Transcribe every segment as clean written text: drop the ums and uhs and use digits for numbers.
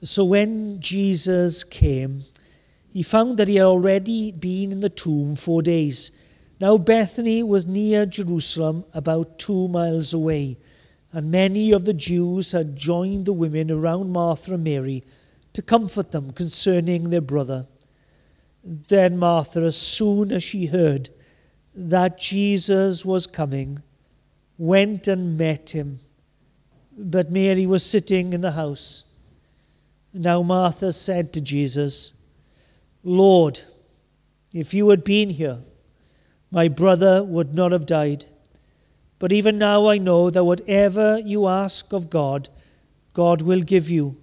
So when Jesus came, he found that he had already been in the tomb 4 days. Now Bethany was near Jerusalem, about 2 miles away, and many of the Jews had joined the women around Martha and Mary to comfort them concerning their brother. Then Martha, as soon as she heard that Jesus was coming, went and met him. But Mary was sitting in the house. Now Martha said to Jesus, "Lord, if you had been here, my brother would not have died. But even now I know that whatever you ask of God, God will give you."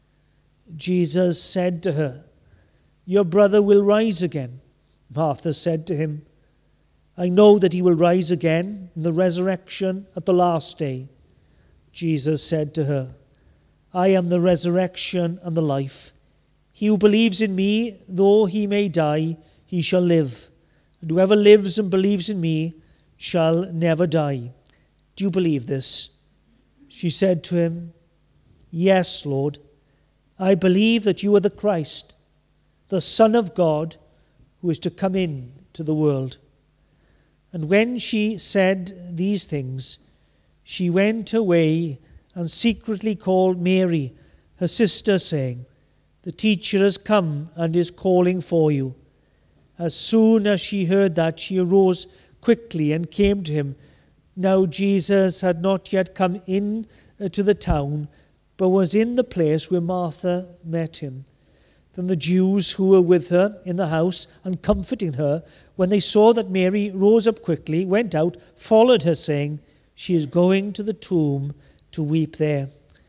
Jesus said to her, "Your brother will rise again." Martha said to him, "I know that he will rise again in the resurrection at the last day." Jesus said to her, "I am the resurrection and the life. He who believes in me, though he may die, he shall live. And whoever lives and believes in me shall never die. Do you believe this?" She said to him, "Yes, Lord. I believe that you are the Christ, the Son of God, who is to come into the world." And when she said these things, she went away and secretly called Mary, her sister, saying, "The teacher has come and is calling for you." As soon as she heard that, she arose quickly and came to him. Now Jesus had not yet come in to the town, but was in the place where Martha met him. Then the Jews who were with her in the house and comforting her, when they saw that Mary rose up quickly, went out, followed her, saying, "She is going to the tomb to weep there."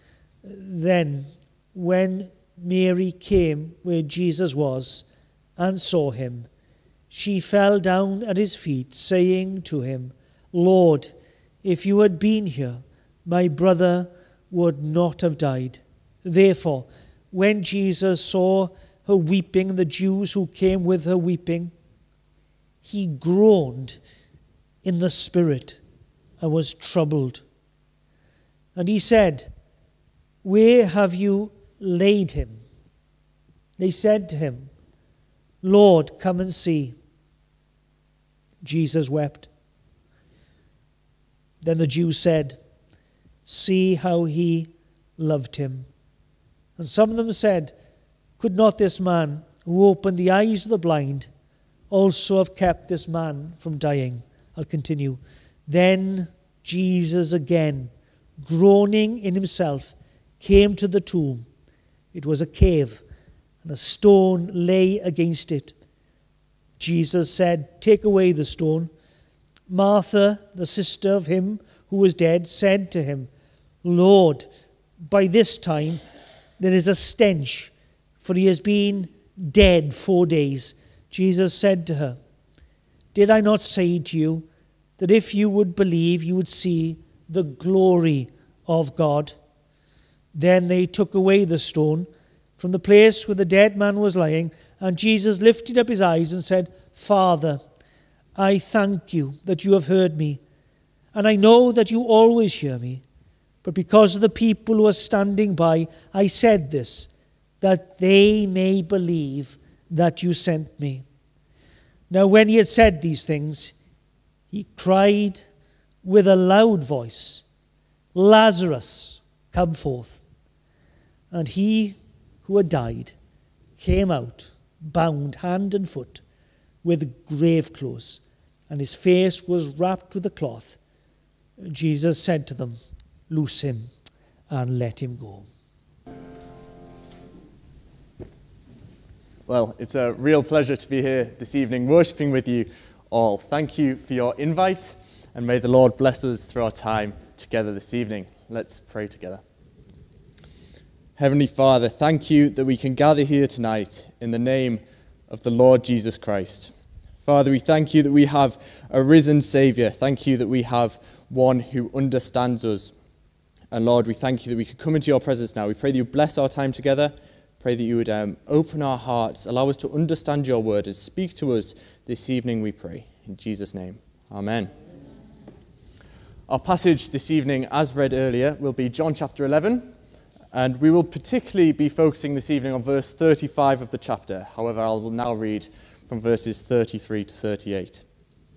Then, when Mary came where Jesus was and saw him, she fell down at his feet, saying to him, "Lord, if you had been here, my brother would not have died." Therefore, when Jesus saw her weeping, and the Jews who came with her weeping, he groaned in the spirit and was troubled. And he said, "Where have you laid him?" They said to him, "Lord, come and see." Jesus wept. Then the Jews said, "See how he loved him." And some of them said, "Could not this man who opened the eyes of the blind also have kept this man from dying?" I'll continue. Then Jesus again, groaning in himself, came to the tomb. It was a cave, and a stone lay against it. Jesus said, "Take away the stone." Martha, the sister of him who was dead, said to him, "Lord, by this time there is a stench, for he has been dead 4 days." Jesus said to her, "Did I not say to you that if you would believe, you would see the glory of God?" Then they took away the stone from the place where the dead man was lying, and Jesus lifted up his eyes and said, "Father, I thank you that you have heard me, and I know that you always hear me. But because of the people who are standing by, I said this, that they may believe that you sent me." Now when he had said these things, he cried with a loud voice, "Lazarus, come forth." And he who had died came out, bound hand and foot with grave clothes, and his face was wrapped with a cloth. Jesus said to them, "Loose him and let him go." Well, it's a real pleasure to be here this evening, worshipping with you all. Thank you for your invite, and may the Lord bless us through our time together this evening. Let's pray together. Heavenly Father, thank you that we can gather here tonight in the name of the Lord Jesus Christ. Father, we thank you that we have a risen Saviour. Thank you that we have one who understands us. And Lord, we thank you that we could come into your presence now. We pray that you bless our time together. Pray that you would open our hearts, allow us to understand your word and speak to us this evening, we pray. In Jesus' name, amen. Our passage this evening, as read earlier, will be John chapter 11, And we will particularly be focusing this evening on verse 35 of the chapter. However, I will now read from verses 33 to 38.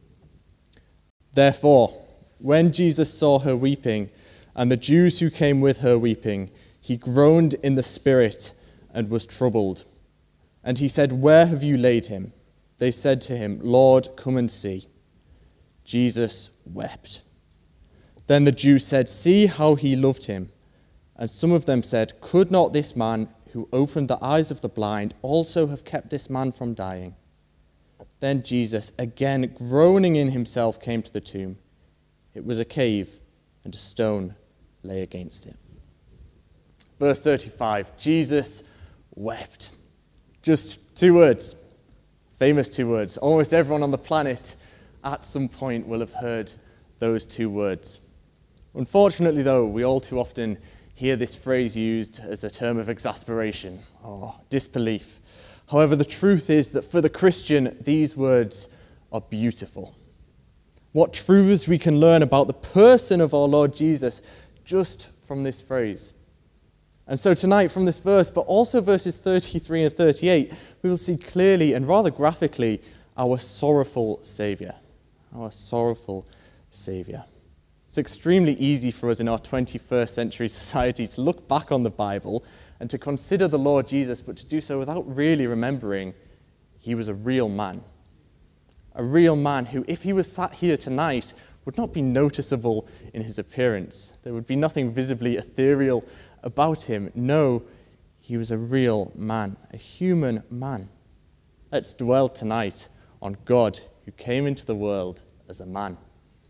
Therefore, when Jesus saw her weeping, and the Jews who came with her weeping, he groaned in the spirit and was troubled. And he said, "Where have you laid him?" They said to him, "Lord, come and see." Jesus wept. Then the Jews said, "See how he loved him." And some of them said, "Could not this man who opened the eyes of the blind also have kept this man from dying?" Then Jesus, again groaning in himself, came to the tomb. It was a cave, and a stone lay against it. Verse 35, Jesus wept. Just 2 words, famous 2 words. Almost everyone on the planet at some point will have heard those 2 words. Unfortunately, though, we all too often hear this phrase used as a term of exasperation or disbelief. However, the truth is that for the Christian, these words are beautiful. What truths we can learn about the person of our Lord Jesus just from this phrase. And so tonight, from this verse, but also verses 33 and 38, we will see clearly and rather graphically our sorrowful Saviour. Our sorrowful Saviour. It's extremely easy for us in our 21st century society to look back on the Bible and to consider the Lord Jesus, but to do so without really remembering he was a real man. A real man who, if he was sat here tonight, would not be noticeable in his appearance. There would be nothing visibly ethereal about him. No, he was a real man, a human man. Let's dwell tonight on God who came into the world as a man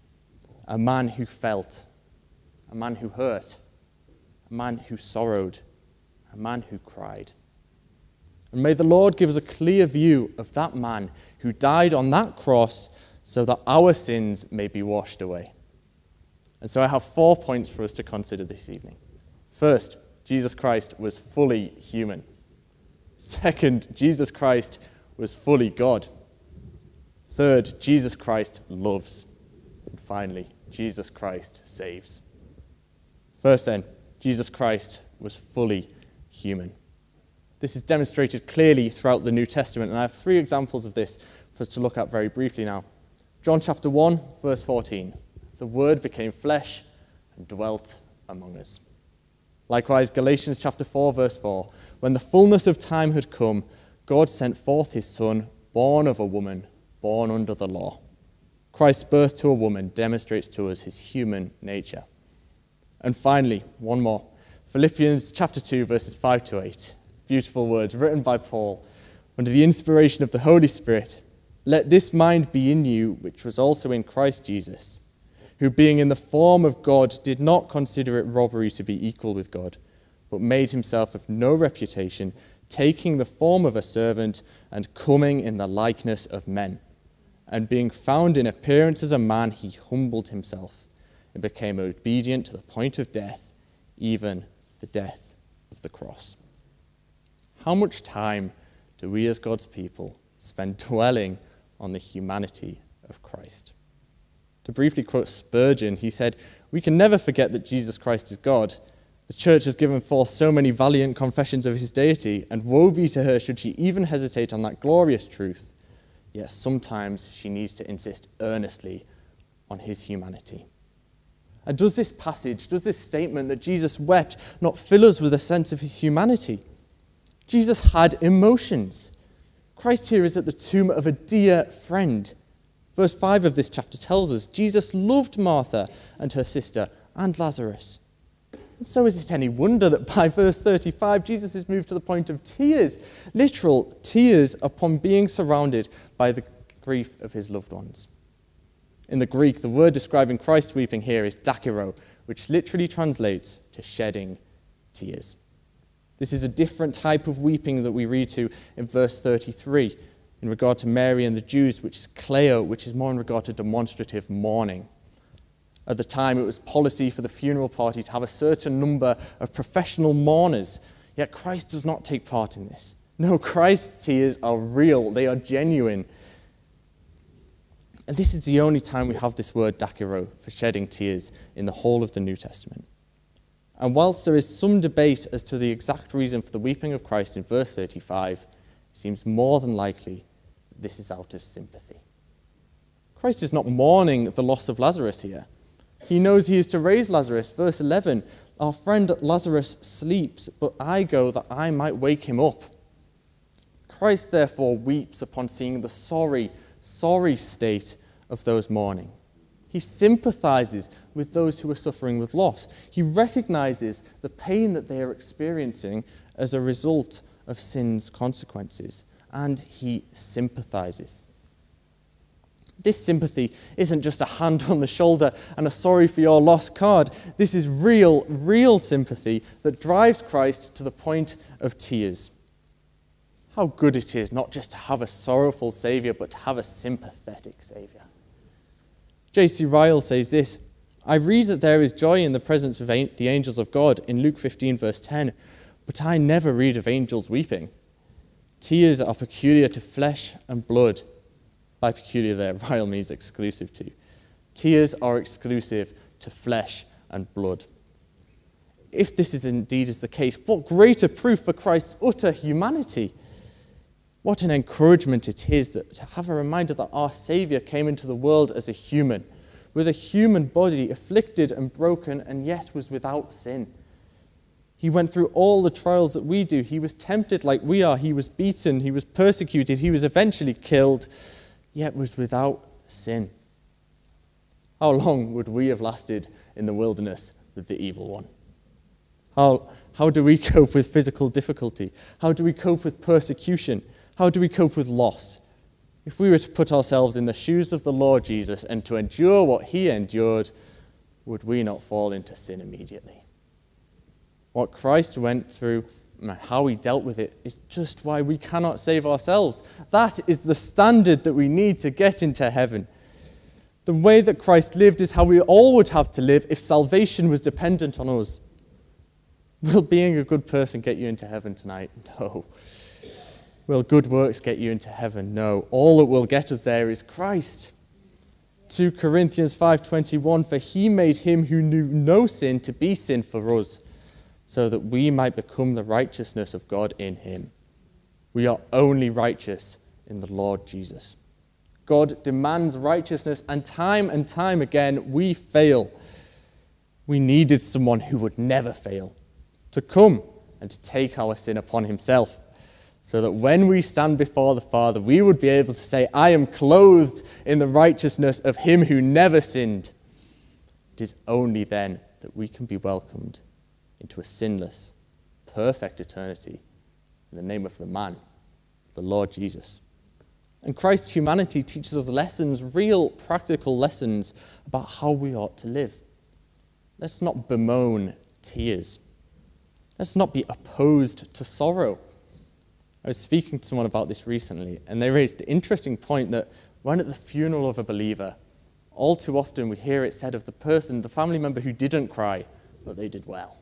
who felt, a man who hurt, a man who sorrowed, a man who cried. And may the Lord give us a clear view of that man who died on that cross so that our sins may be washed away. And so I have 4 points for us to consider this evening. First, Jesus Christ was fully human. Second, Jesus Christ was fully God. Third, Jesus Christ loves. And finally, Jesus Christ saves. First then, Jesus Christ was fully human. This is demonstrated clearly throughout the New Testament, and I have 3 examples of this for us to look at very briefly now. John chapter 1, verse 14. The Word became flesh and dwelt among us. Likewise, Galatians chapter 4, verse 4. When the fullness of time had come, God sent forth his Son, born of a woman, born under the law. Christ's birth to a woman demonstrates to us his human nature. And finally, one more. Philippians chapter 2, verses 5 to 8. Beautiful words written by Paul under the inspiration of the Holy Spirit. Let this mind be in you, which was also in Christ Jesus, who being in the form of God did not consider it robbery to be equal with God, but made himself of no reputation, taking the form of a servant and coming in the likeness of men. And being found in appearance as a man, he humbled himself and became obedient to the point of death, even the death of the cross. How much time do we as God's people spend dwelling on the humanity of Christ? To briefly quote Spurgeon, he said, "We can never forget that Jesus Christ is God. The church has given forth so many valiant confessions of his deity, and woe be to her should she even hesitate on that glorious truth. Yet sometimes she needs to insist earnestly on his humanity." And does this passage, does this statement that Jesus wept not fill us with a sense of his humanity? Jesus had emotions. Christ here is at the tomb of a dear friend. Verse 5 of this chapter tells us Jesus loved Martha and her sister and Lazarus. And so is it any wonder that by verse 35, Jesus is moved to the point of tears, literal tears upon being surrounded by the grief of his loved ones. In the Greek, the word describing Christ's weeping here is dakiro, which literally translates to shedding tears. This is a different type of weeping that we read to in verse 33 in regard to Mary and the Jews, which is kleo, which is more in regard to demonstrative mourning. At the time, it was policy for the funeral party to have a certain number of professional mourners, yet Christ does not take part in this. No, Christ's tears are real, they are genuine. And this is the only time we have this word dakiro for shedding tears in the whole of the New Testament. And whilst there is some debate as to the exact reason for the weeping of Christ in verse 35, it seems more than likely that this is out of sympathy. Christ is not mourning the loss of Lazarus here. He knows he is to raise Lazarus. Verse 11, our friend Lazarus sleeps, but I go that I might wake him up. Christ therefore weeps upon seeing the sorry state of those mourning. He sympathizes with those who are suffering with loss. He recognizes the pain that they are experiencing as a result of sin's consequences, and he sympathizes. This sympathy isn't just a hand on the shoulder and a sorry for your loss card. This is real sympathy that drives Christ to the point of tears. How good it is not just to have a sorrowful Saviour, but to have a sympathetic Saviour. J.C. Ryle says this, I read that there is joy in the presence of the angels of God in Luke 15 verse 10, but I never read of angels weeping. Tears are peculiar to flesh and blood. By peculiar there, Ryle means exclusive to. Tears are exclusive to flesh and blood. If this is indeed the case, what greater proof for Christ's utter humanity? What an encouragement it is to have a reminder that our Saviour came into the world as a human, with a human body afflicted and broken, and yet was without sin. He went through all the trials that we do. He was tempted like we are. He was beaten. He was persecuted. He was eventually killed, yet was without sin. How long would we have lasted in the wilderness with the evil one? How do we cope with physical difficulty? How do we cope with persecution? How do we cope with loss? If we were to put ourselves in the shoes of the Lord Jesus and to endure what he endured, would we not fall into sin immediately? What Christ went through and how he dealt with it is just why we cannot save ourselves. That is the standard that we need to get into heaven. The way that Christ lived is how we all would have to live if salvation was dependent on us. Will being a good person get you into heaven tonight? No. Will good works get you into heaven? No. All that will get us there is Christ. 2 Corinthians 5:21, for he made him who knew no sin to be sin for us, so that we might become the righteousness of God in him. We are only righteous in the Lord Jesus. God demands righteousness, and time again, we fail. We needed someone who would never fail to come and to take our sin upon himself, so that when we stand before the Father, we would be able to say, I am clothed in the righteousness of him who never sinned. It is only then that we can be welcomed into a sinless, perfect eternity in the name of the man, the Lord Jesus. And Christ's humanity teaches us lessons, real practical lessons about how we ought to live. Let's not bemoan tears. Let's not be opposed to sorrow. I was speaking to someone about this recently, and they raised the interesting point that when at the funeral of a believer, all too often we hear it said of the person, the family member who didn't cry, that they did well.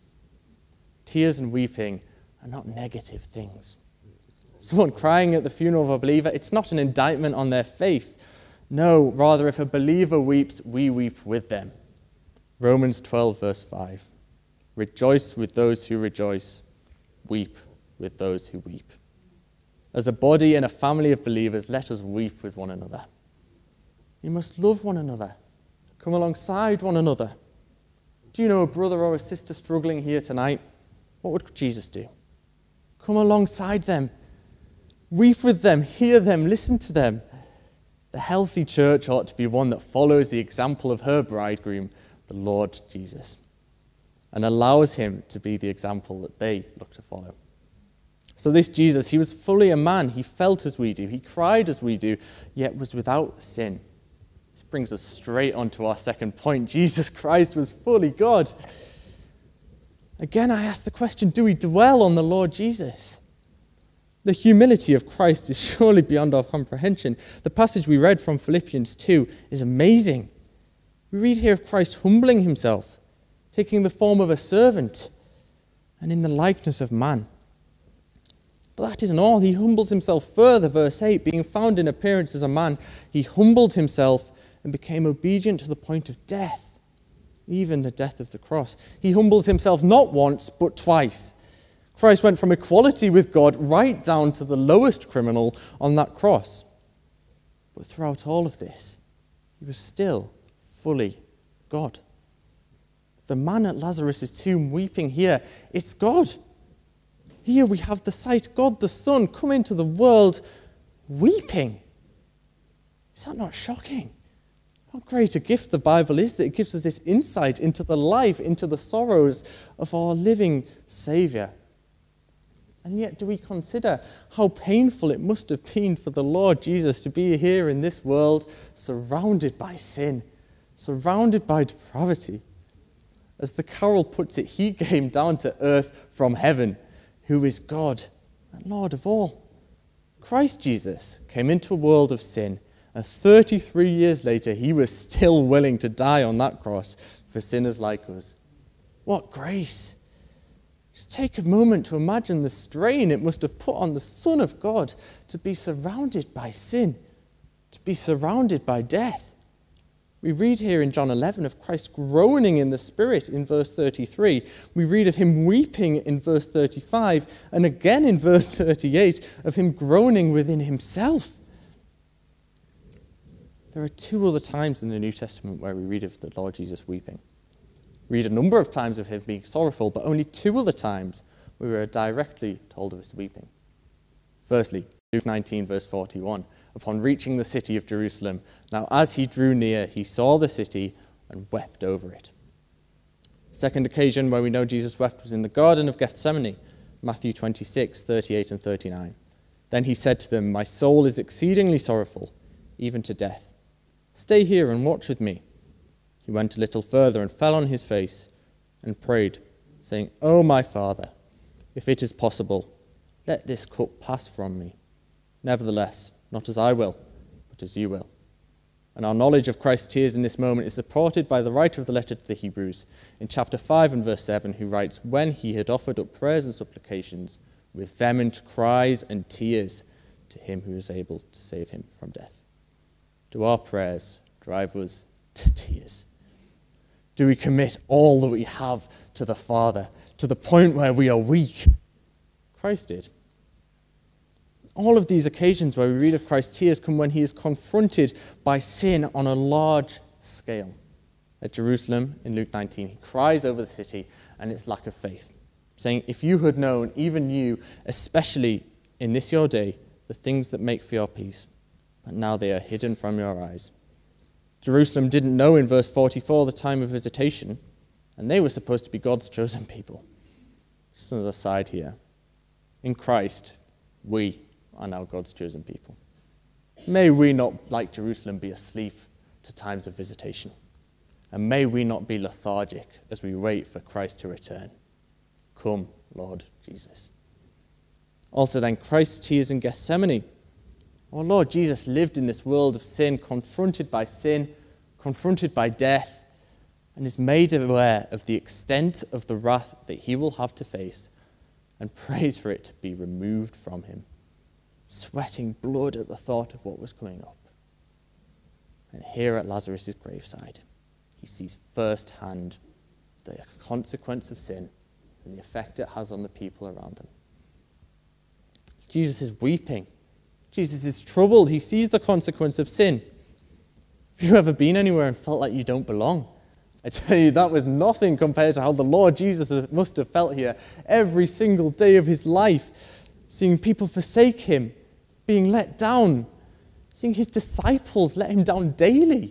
Tears and weeping are not negative things. Someone crying at the funeral of a believer, it's not an indictment on their faith. No, rather, if a believer weeps, we weep with them. Romans 12, verse 5. Rejoice with those who rejoice. Weep with those who weep. As a body and a family of believers, let us weep with one another. We must love one another. Come alongside one another. Do you know a brother or a sister struggling here tonight? What would Jesus do? Come alongside them. Weep with them, hear them, listen to them. The healthy church ought to be one that follows the example of her bridegroom, the Lord Jesus, and allows him to be the example that they look to follow. So this Jesus, he was fully a man. He felt as we do. He cried as we do, yet was without sin. This brings us straight on to our second point. Jesus Christ was fully God. Again, I ask the question, do we dwell on the Lord Jesus? The humility of Christ is surely beyond our comprehension. The passage we read from Philippians 2 is amazing. We read here of Christ humbling himself, taking the form of a servant, and in the likeness of man. But that isn't all. He humbles himself further. Verse 8, being found in appearance as a man, he humbled himself and became obedient to the point of death, even the death of the cross. He humbles himself not once, but twice. Christ went from equality with God right down to the lowest criminal on that cross. But throughout all of this, he was still fully God. The man at Lazarus' tomb weeping here, it's God. Here we have the sight, God the Son, come into the world weeping. Is that not shocking? How great a gift the Bible is that it gives us this insight into the life, into the sorrows of our living Saviour. And yet do we consider how painful it must have been for the Lord Jesus to be here in this world surrounded by sin, surrounded by depravity. As the carol puts it, he came down to earth from heaven, who is God and Lord of all. Christ Jesus came into a world of sin, and 33 years later, he was still willing to die on that cross for sinners like us. What grace! Just take a moment to imagine the strain it must have put on the Son of God to be surrounded by sin, to be surrounded by death. We read here in John 11 of Christ groaning in the Spirit in verse 33. We read of him weeping in verse 35, and again in verse 38 of him groaning within himself. There are two other times in the New Testament where we read of the Lord Jesus weeping. We read a number of times of him being sorrowful, but only two other times we are directly told of his weeping. Firstly, Luke 19, verse 41. Upon reaching the city of Jerusalem, now as he drew near, he saw the city and wept over it. Second occasion where we know Jesus wept was in the Garden of Gethsemane, Matthew 26, 38 and 39. Then he said to them, "My soul is exceedingly sorrowful, even to death. Stay here and watch with me." He went a little further and fell on his face and prayed, saying, "O my Father, if it is possible, let this cup pass from me. Nevertheless, not as I will, but as you will." And our knowledge of Christ's tears in this moment is supported by the writer of the letter to the Hebrews in chapter 5 and verse 7, who writes, "When he had offered up prayers and supplications with vehement cries and tears to him who is able to save him from death." Do our prayers drive us to tears? Do we commit all that we have to the Father to the point where we are weak? Christ did. All of these occasions where we read of Christ's tears come when he is confronted by sin on a large scale. At Jerusalem, in Luke 19, he cries over the city and its lack of faith, saying, "If you had known, even you, especially in this your day, the things that make for your peace, but now they are hidden from your eyes." Jerusalem didn't know in verse 44 the time of visitation, and they were supposed to be God's chosen people. Just as an aside here, in Christ, we are now God's chosen people. May we not, like Jerusalem, be asleep to times of visitation, and may we not be lethargic as we wait for Christ to return. Come, Lord Jesus. Also then, Christ's tears in Gethsemane. Our Lord Jesus lived in this world of sin, confronted by death, and is made aware of the extent of the wrath that he will have to face, and prays for it to be removed from him, sweating blood at the thought of what was coming up. And here at Lazarus' graveside, he sees firsthand the consequence of sin and the effect it has on the people around him. Jesus is weeping. Jesus is troubled. He sees the consequence of sin. Have you ever been anywhere and felt like you don't belong? I tell you, that was nothing compared to how the Lord Jesus must have felt here every single day of his life, seeing people forsake him, being let down, seeing his disciples let him down daily.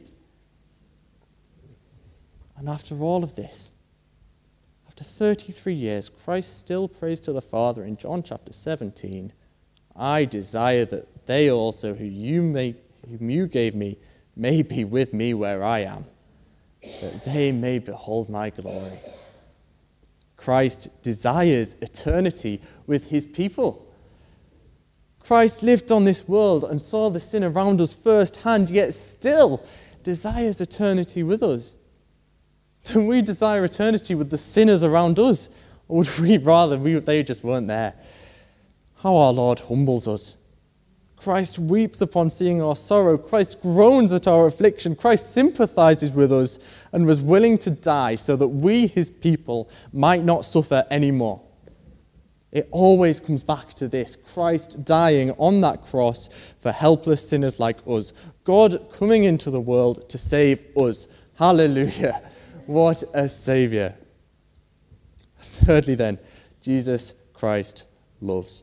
And after all of this, after 33 years, Christ still prays to the Father in John chapter 17, "I desire that they also whom you gave me may be with me where I am, that they may behold my glory." Christ desires eternity with his people. Christ lived on this world and saw the sin around us firsthand, yet still desires eternity with us. Do we desire eternity with the sinners around us, or would we rather they just weren't there? How our Lord humbles us. Christ weeps upon seeing our sorrow. Christ groans at our affliction. Christ sympathizes with us and was willing to die so that we, his people, might not suffer anymore. It always comes back to this: Christ dying on that cross for helpless sinners like us. God coming into the world to save us. Hallelujah. What a Saviour. Thirdly then, Jesus Christ loves.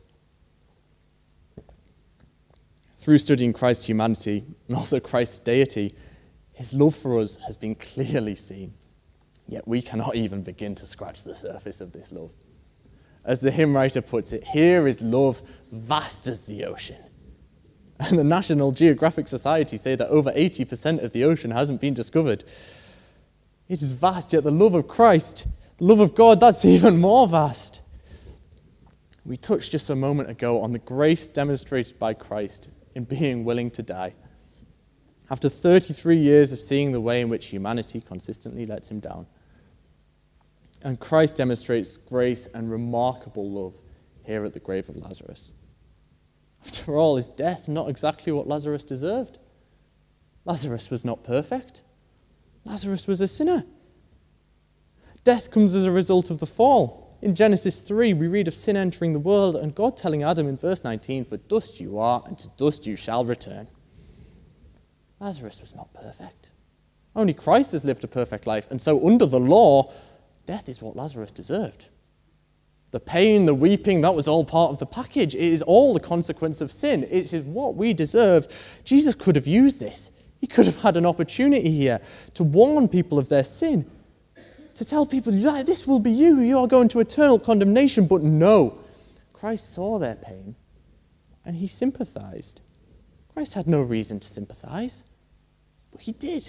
Through studying Christ's humanity and also Christ's deity, his love for us has been clearly seen. Yet we cannot even begin to scratch the surface of this love. As the hymn writer puts it, here is love vast as the ocean. And the National Geographic Society say that over 80% of the ocean hasn't been discovered. It is vast, yet the love of Christ, the love of God, that's even more vast. We touched just a moment ago on the grace demonstrated by Christ in being willing to die. After 33 years of seeing the way in which humanity consistently lets him down. And Christ demonstrates grace and remarkable love here at the grave of Lazarus. After all, is death not exactly what Lazarus deserved? Lazarus was not perfect. Lazarus was a sinner. Death comes as a result of the fall. In Genesis 3, we read of sin entering the world and God telling Adam in verse 19, "For dust you are, and to dust you shall return." Lazarus was not perfect. Only Christ has lived a perfect life, and so under the law, death is what Lazarus deserved. The pain, the weeping, that was all part of the package. It is all the consequence of sin. It is what we deserve. Jesus could have used this. He could have had an opportunity here to warn people of their sin, to tell people, this will be you. You are going to eternal condemnation. But no, Christ saw their pain and he sympathized. Christ had no reason to sympathize, but he did.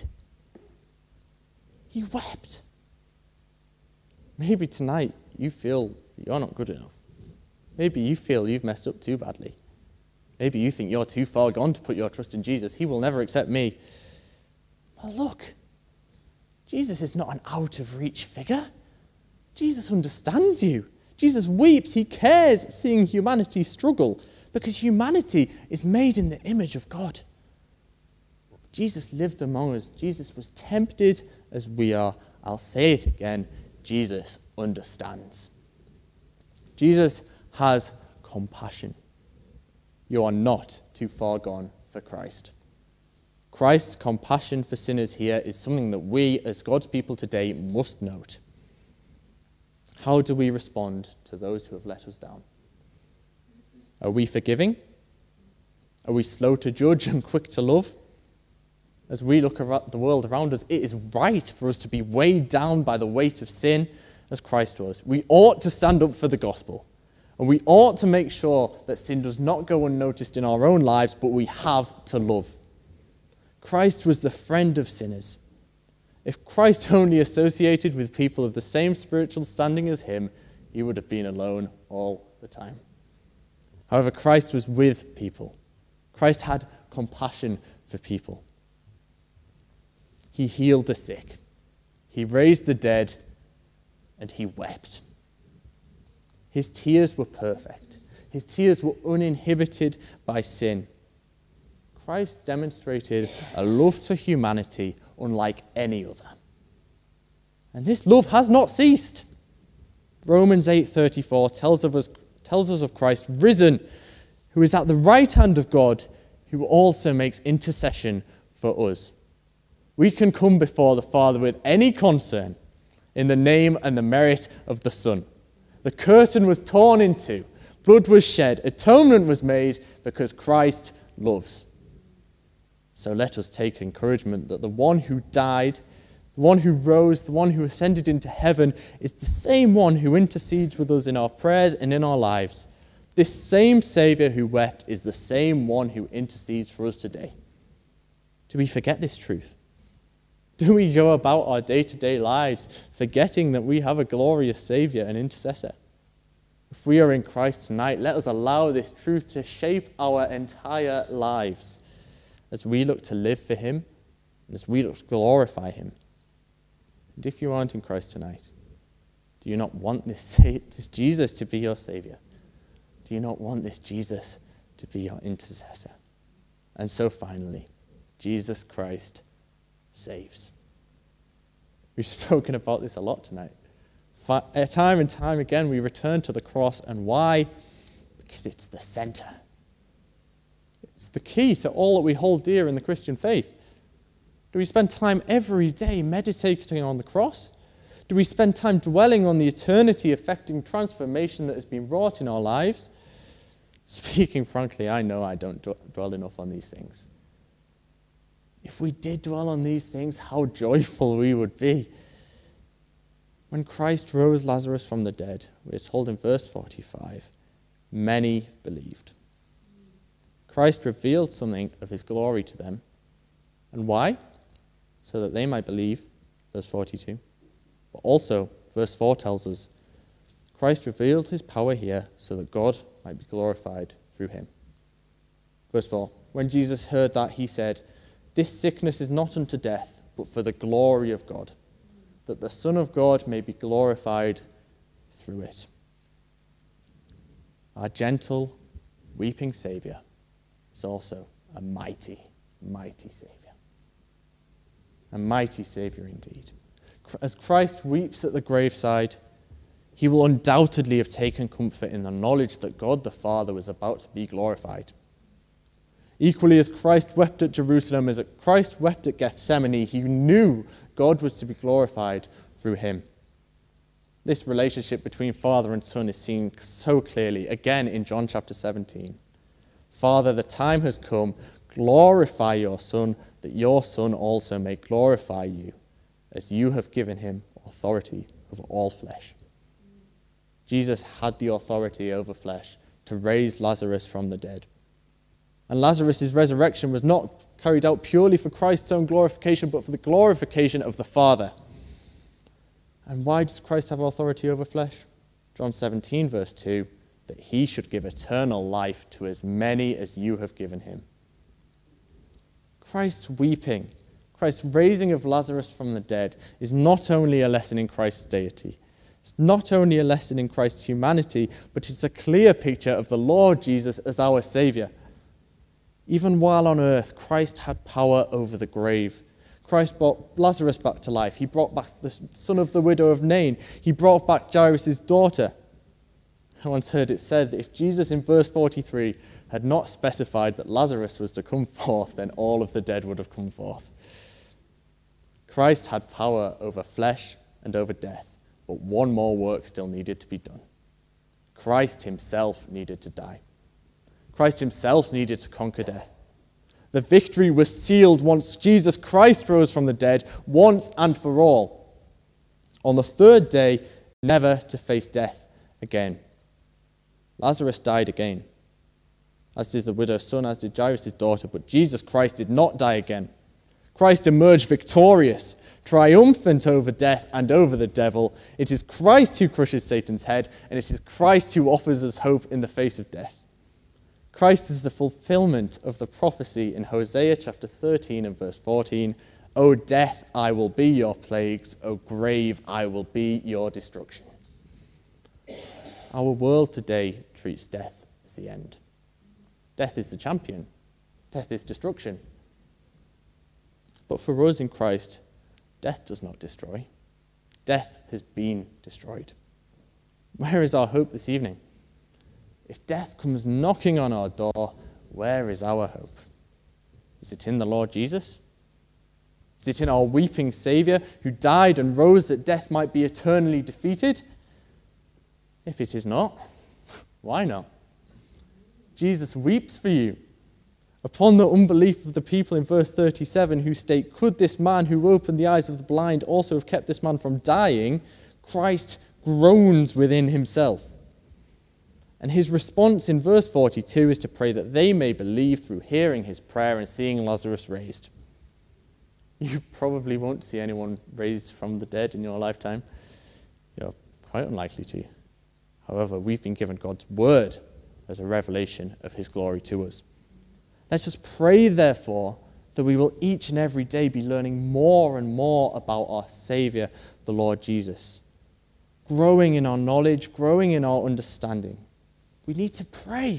He wept. Maybe tonight you feel you're not good enough. Maybe you feel you've messed up too badly. Maybe you think you're too far gone to put your trust in Jesus. He will never accept me. Well, look, Jesus is not an out-of-reach figure. Jesus understands you. Jesus weeps. He cares seeing humanity struggle because humanity is made in the image of God. Jesus lived among us. Jesus was tempted as we are. I'll say it again. Jesus understands. Jesus has compassion. You are not too far gone for Christ. Christ's compassion for sinners here is something that we, as God's people today, must note. How do we respond to those who have let us down? Are we forgiving? Are we slow to judge and quick to love? As we look at the world around us, it is right for us to be weighed down by the weight of sin as Christ was. We ought to stand up for the gospel. And we ought to make sure that sin does not go unnoticed in our own lives, but we have to love. Christ was the friend of sinners. If Christ only associated with people of the same spiritual standing as him, he would have been alone all the time. However, Christ was with people. Christ had compassion for people. He healed the sick. He raised the dead, and he wept. His tears were perfect. His tears were uninhibited by sin. Christ demonstrated a love to humanity unlike any other. And this love has not ceased. Romans 8:34 tells us of Christ risen, who is at the right hand of God, who also makes intercession for us. We can come before the Father with any concern in the name and the merit of the Son. The curtain was torn in two, blood was shed, atonement was made because Christ loves. So let us take encouragement that the one who died, the one who rose, the one who ascended into heaven is the same one who intercedes with us in our prayers and in our lives. This same Saviour who wept is the same one who intercedes for us today. Do we forget this truth? Do we go about our day-to-day lives forgetting that we have a glorious Saviour and intercessor? If we are in Christ tonight, let us allow this truth to shape our entire lives as we look to live for him and as we look to glorify him. And if you aren't in Christ tonight, do you not want this Jesus to be your Saviour? Do you not want this Jesus to be our intercessor. And so finally, Jesus Christ saves. We've spoken about this a lot tonight. Time and time again, we return to the cross. And why? Because it's the center. It's the key to all that we hold dear in the Christian faith. Do we spend time every day meditating on the cross? Do we spend time dwelling on the eternity-affecting transformation that has been wrought in our lives? Speaking frankly, I know I don't dwell enough on these things. If we did dwell on these things, how joyful we would be. When Christ rose Lazarus from the dead, we are told in verse 45, many believed. Christ revealed something of his glory to them. And why? So that they might believe, verse 42. But also, verse 4 tells us, Christ revealed his power here so that God might be glorified through him. Verse 4, when Jesus heard that, he said, this sickness is not unto death, but for the glory of God, that the Son of God may be glorified through it. Our gentle, weeping Saviour is also a mighty, mighty Saviour. A mighty Saviour indeed. As Christ weeps at the graveside, he will undoubtedly have taken comfort in the knowledge that God the Father was about to be glorified. Equally as Christ wept at Jerusalem, as Christ wept at Gethsemane, he knew God was to be glorified through him. This relationship between Father and Son is seen so clearly, again in John chapter 17. Father, the time has come, glorify your Son, that your Son also may glorify you, as you have given him authority over all flesh. Jesus had the authority over flesh to raise Lazarus from the dead. And Lazarus' resurrection was not carried out purely for Christ's own glorification, but for the glorification of the Father. And why does Christ have authority over flesh? John 17, verse 2, that he should give eternal life to as many as you have given him. Christ's weeping, Christ's raising of Lazarus from the dead is not only a lesson in Christ's deity, it's not only a lesson in Christ's humanity, but it's a clear picture of the Lord Jesus as our Saviour. Even while on earth, Christ had power over the grave. Christ brought Lazarus back to life. He brought back the son of the widow of Nain. He brought back Jairus' daughter. I once heard it said that if Jesus in verse 43 had not specified that Lazarus was to come forth, then all of the dead would have come forth. Christ had power over flesh and over death, but one more work still needed to be done. Christ himself needed to die. Christ himself needed to conquer death. The victory was sealed once Jesus Christ rose from the dead, once and for all. On the third day, never to face death again. Lazarus died again, as did the widow's son, as did Jairus' daughter, but Jesus Christ did not die again. Christ emerged victorious, triumphant over death and over the devil. It is Christ who crushes Satan's head, and it is Christ who offers us hope in the face of death. Christ is the fulfillment of the prophecy in Hosea chapter 13 and verse 14. O death, I will be your plagues. O grave, I will be your destruction. Our world today treats death as the end. Death is the champion. Death is destruction. But for us in Christ, death does not destroy. Death has been destroyed. Where is our hope this evening? If death comes knocking on our door, where is our hope? Is it in the Lord Jesus? Is it in our weeping Saviour who died and rose that death might be eternally defeated? If it is not, why not? Jesus weeps for you. Upon the unbelief of the people in verse 37 who state, could this man who opened the eyes of the blind also have kept this man from dying? Christ groans within himself. And his response in verse 42 is to pray that they may believe through hearing his prayer and seeing Lazarus raised. You probably won't see anyone raised from the dead in your lifetime. You're quite unlikely to. However, we've been given God's word as a revelation of his glory to us. Let us pray, therefore, that we will each and every day be learning more and more about our Saviour, the Lord Jesus. Growing in our knowledge, growing in our understanding. We need to pray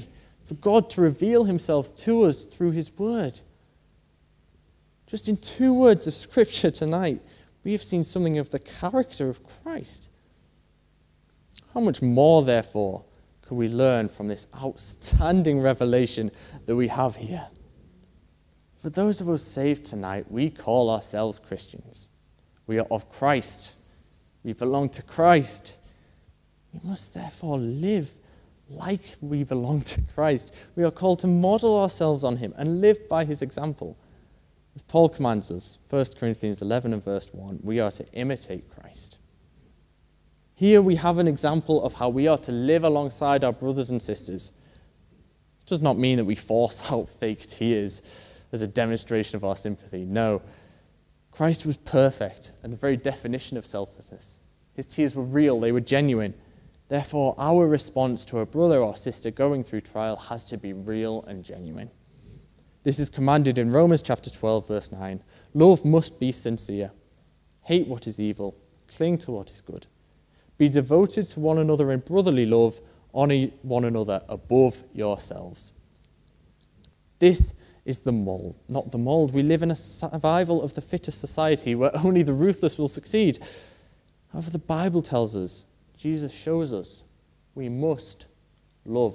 for God to reveal himself to us through his word. Just in 2 words of Scripture tonight, we have seen something of the character of Christ. How much more, therefore, could we learn from this outstanding revelation that we have here? For those of us saved tonight, we call ourselves Christians. We are of Christ. We belong to Christ. We must therefore live like we belong to Christ. We are called to model ourselves on him and live by his example. As Paul commands us, 1 Corinthians 11 and verse 1, we are to imitate Christ. Here we have an example of how we are to live alongside our brothers and sisters. It does not mean that we force out fake tears as a demonstration of our sympathy. No, Christ was perfect and the very definition of selflessness. His tears were real, they were genuine. Therefore, our response to a brother or sister going through trial has to be real and genuine. This is commanded in Romans chapter 12, verse 9. Love must be sincere. Hate what is evil. Cling to what is good. Be devoted to one another in brotherly love. Honor one another above yourselves. This is the mold, not the mold. We live in a survival of the fittest society where only the ruthless will succeed. However, the Bible tells us, Jesus shows us, we must love.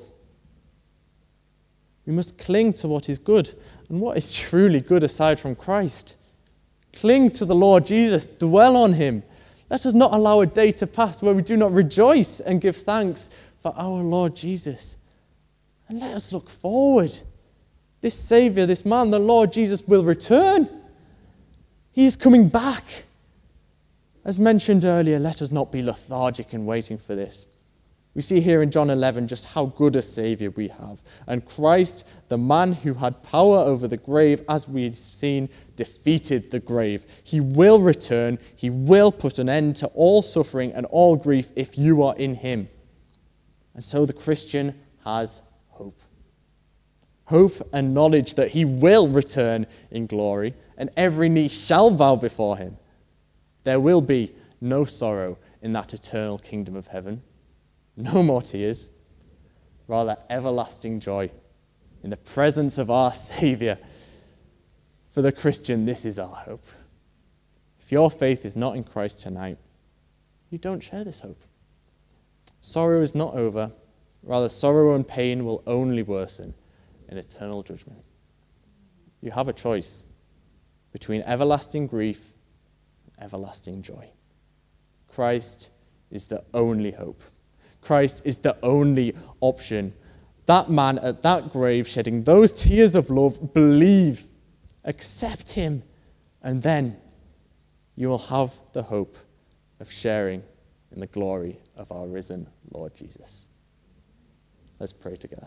We must cling to what is good. And what is truly good aside from Christ? Cling to the Lord Jesus. Dwell on him. Let us not allow a day to pass where we do not rejoice and give thanks for our Lord Jesus. And let us look forward. This Saviour, this man, the Lord Jesus, will return. He is coming back. As mentioned earlier, let us not be lethargic in waiting for this. We see here in John 11 just how good a Saviour we have. And Christ, the man who had power over the grave, as we've seen, defeated the grave. He will return. He will put an end to all suffering and all grief if you are in him. And so the Christian has hope. Hope and knowledge that he will return in glory, and every knee shall bow before him. There will be no sorrow in that eternal kingdom of heaven. No more tears, rather everlasting joy in the presence of our Saviour. For the Christian, this is our hope. If your faith is not in Christ tonight, you don't share this hope. Sorrow is not over. Rather, sorrow and pain will only worsen in eternal judgment. You have a choice between everlasting grief and everlasting joy. Christ is the only hope. Christ is the only option. That man at that grave shedding those tears of love, believe, accept him, and then you will have the hope of sharing in the glory of our risen Lord Jesus. Let's pray together.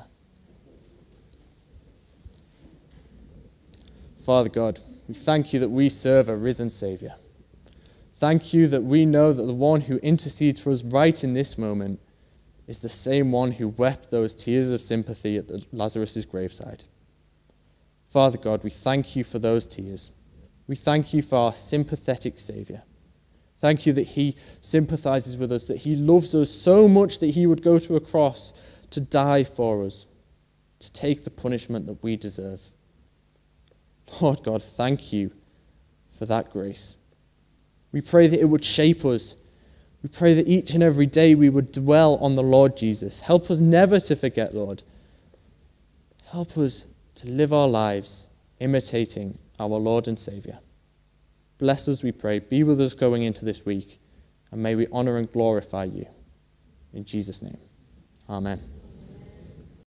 Father God, we thank you that we serve a risen Saviour. Thank you that we know that the one who intercedes for us right in this moment is the same one who wept those tears of sympathy at Lazarus' graveside. Father God, we thank you for those tears. We thank you for our sympathetic Saviour. Thank you that he sympathizes with us, that he loves us so much that he would go to a cross to die for us, to take the punishment that we deserve. Lord God, thank you for that grace. We pray that it would shape us. We pray that each and every day we would dwell on the Lord Jesus. Help us never to forget, Lord. Help us to live our lives imitating our Lord and Saviour. Bless us, we pray. Be with us going into this week, and may we honour and glorify you. In Jesus' name, amen.